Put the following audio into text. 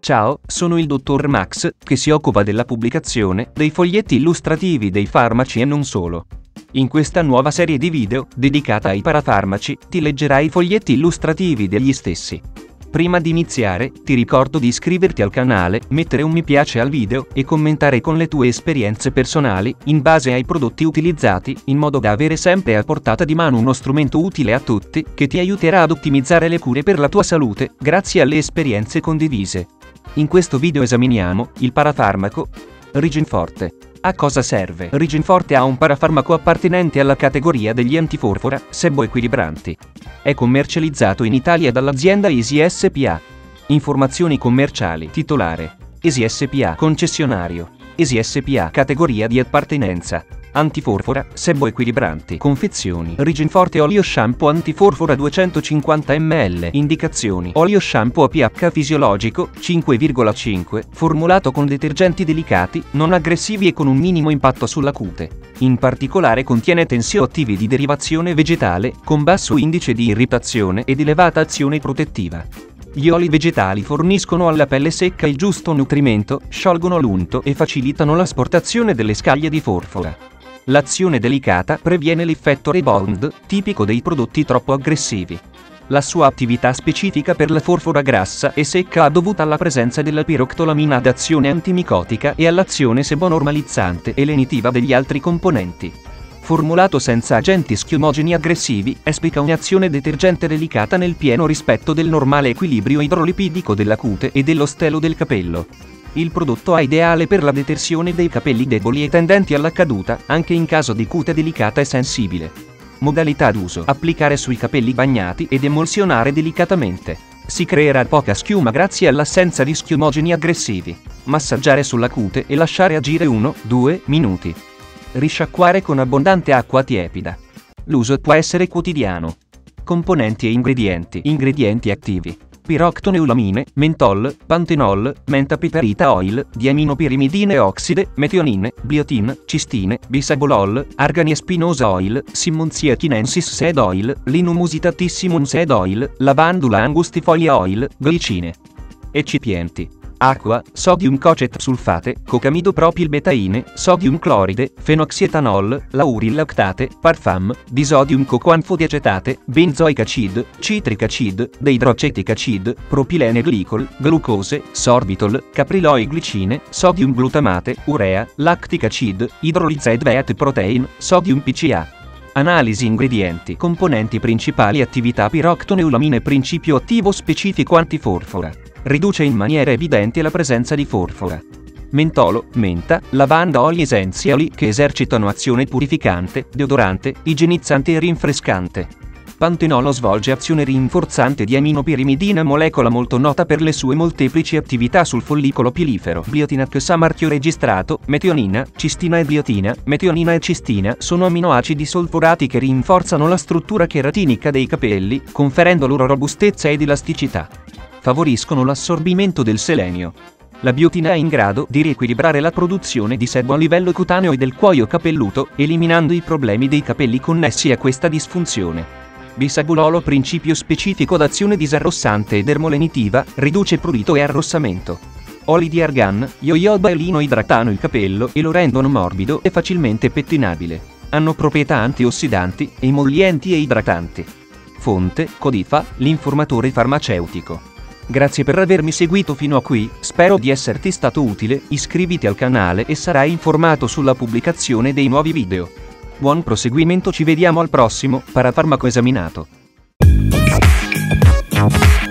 Ciao, sono il dottor Max, che si occupa della pubblicazione dei foglietti illustrativi dei farmaci e non solo. In questa nuova serie di video, dedicata ai parafarmaci, ti leggerai i foglietti illustrativi degli stessi. Prima di iniziare, ti ricordo di iscriverti al canale, mettere un mi piace al video e commentare con le tue esperienze personali, in base ai prodotti utilizzati, in modo da avere sempre a portata di mano uno strumento utile a tutti, che ti aiuterà ad ottimizzare le cure per la tua salute, grazie alle esperienze condivise. In questo video esaminiamo il parafarmaco Rigenforte. A cosa serve? Rigenforte è un parafarmaco appartenente alla categoria degli antiforfora, seboequilibranti. È commercializzato in Italia dall'azienda Easy SpA. Informazioni commerciali. Titolare: Easy SpA. Concessionario: Easy SpA. Categoria di appartenenza: antiforfora, seboequilibranti. Confezioni: Rigenforte olio shampoo antiforfora 250 ml. Indicazioni: olio shampoo a pH fisiologico 5,5, formulato con detergenti delicati, non aggressivi e con un minimo impatto sulla cute. In particolare contiene tensioattivi di derivazione vegetale, con basso indice di irritazione ed elevata azione protettiva. Gli oli vegetali forniscono alla pelle secca il giusto nutrimento, sciolgono l'unto e facilitano l'asportazione delle scaglie di forfora. L'azione delicata previene l'effetto rebound, tipico dei prodotti troppo aggressivi. La sua attività specifica per la forfora grassa e secca è dovuta alla presenza della piroctolamina ad azione antimicotica e all'azione sebonormalizzante e lenitiva degli altri componenti. Formulato senza agenti schiumogeni aggressivi, esplica un'azione detergente delicata nel pieno rispetto del normale equilibrio idrolipidico della cute e dello stelo del capello. Il prodotto è ideale per la detersione dei capelli deboli e tendenti alla caduta, anche in caso di cute delicata e sensibile. Modalità d'uso: applicare sui capelli bagnati ed emulsionare delicatamente. Si creerà poca schiuma grazie all'assenza di schiumogeni aggressivi. Massaggiare sulla cute e lasciare agire 1-2 minuti. Risciacquare con abbondante acqua tiepida. L'uso può essere quotidiano. Componenti e ingredienti. Ingredienti attivi: piroctoneulamine, mentol, pantenol, mentapiperita oil, diaminopirimidine oxide, metionine, biotin, cistine, bisabolol, argani spinosa oil, simmonsia chinensis seed oil, linum usitatissimum seed oil, lavandula angustifolia oil, glicine. Eccipienti: acqua, sodium cocet sulfate, cocamidopropilbetaine, sodium cloride, fenoxietanol, lauril lactate, parfum, disodium cocoanfodiacetate, benzoic acid, citric acid, deidroacetic acid, propilene glicol, glucose, sorbitol, capriloi glicine, sodium glutamate, urea, lactic acid, hydrolyzed wheat protein, sodium PCA. Analisi ingredienti. Componenti principali: attività: piroctoneulamine, principio attivo specifico antiforfora. Riduce in maniera evidente la presenza di forfora. Mentolo, menta, lavanda, oli essenziali che esercitano azione purificante, deodorante, igienizzante e rinfrescante. Pantenolo svolge azione rinforzante. Diaminopirimidina, molecola molto nota per le sue molteplici attività sul follicolo pilifero. Biotinax ha marchio registrato. Metionina, cistina e biotina, metionina e cistina sono aminoacidi solforati che rinforzano la struttura keratinica dei capelli, conferendo loro robustezza ed elasticità. Favoriscono l'assorbimento del selenio. La biotina è in grado di riequilibrare la produzione di sebo a livello cutaneo e del cuoio capelluto, eliminando i problemi dei capelli connessi a questa disfunzione. Bisabololo, principio specifico d'azione disarrossante e dermolenitiva, riduce prurito e arrossamento. Oli di argan, jojoba e lino idratano il capello e lo rendono morbido e facilmente pettinabile. Hanno proprietà antiossidanti, emollienti e idratanti. Fonte: Codifa, l'informatore farmaceutico. Grazie per avermi seguito fino a qui, spero di esserti stato utile. Iscriviti al canale e sarai informato sulla pubblicazione dei nuovi video. Buon proseguimento, ci vediamo al prossimo parafarmaco esaminato.